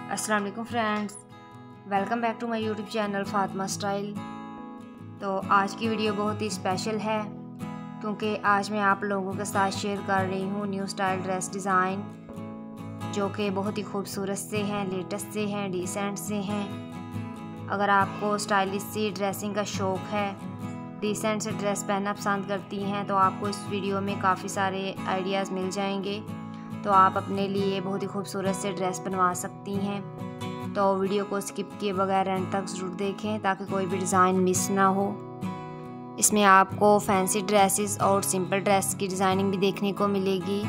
अस्सलाम वालेकुम friends, welcome back to my YouTube channel Fatima style. तो आज की वीडियो बहुत ही स्पेशल है क्योंकि आज मैं आप लोगों के साथ शेयर कर रही हूँ न्यू स्टाइल ड्रेस डिज़ाइन जो कि बहुत ही खूबसूरत से हैं, लेटेस्ट से हैं, डिसेंट से हैं। अगर आपको स्टाइलिश सी ड्रेसिंग का शौक़ है, डिसेंट से ड्रेस पहनना पसंद करती हैं तो आपको इस वीडियो में काफ़ी सारे आइडियाज़ मिल जाएंगे। तो आप अपने लिए बहुत ही खूबसूरत से ड्रेस बनवा सकती हैं। तो वीडियो को स्किप किए बगैर एंड तक ज़रूर देखें ताकि कोई भी डिज़ाइन मिस ना हो। इसमें आपको फैंसी ड्रेसेस और सिंपल ड्रेस की डिज़ाइनिंग भी देखने को मिलेगी।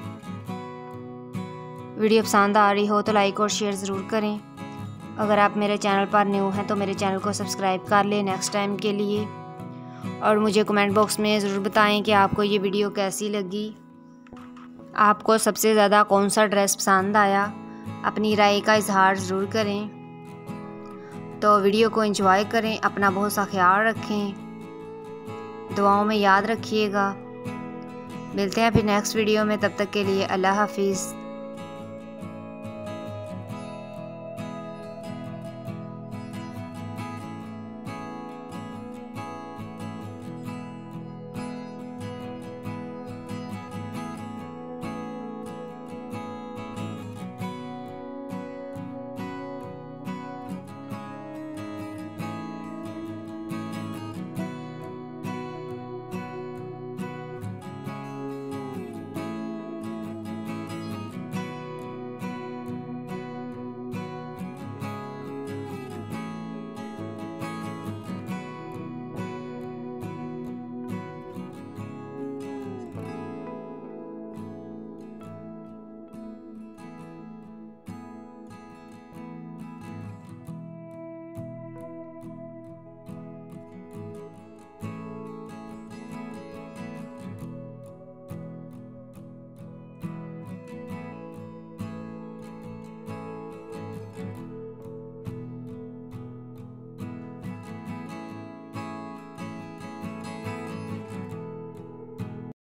वीडियो पसंद आ रही हो तो लाइक और शेयर ज़रूर करें। अगर आप मेरे चैनल पर न्यू हैं तो मेरे चैनल को सब्सक्राइब कर लें नेक्स्ट टाइम के लिए। और मुझे कमेंट बॉक्स में ज़रूर बताएं कि आपको ये वीडियो कैसी लगी, आपको सबसे ज़्यादा कौन सा ड्रेस पसंद आया। अपनी राय का इजहार ज़रूर करें। तो वीडियो को एंजॉय करें, अपना बहुत सा ख्याल रखें, दुआओं में याद रखिएगा। मिलते हैं फिर नेक्स्ट वीडियो में, तब तक के लिए अल्लाह हाफिज़।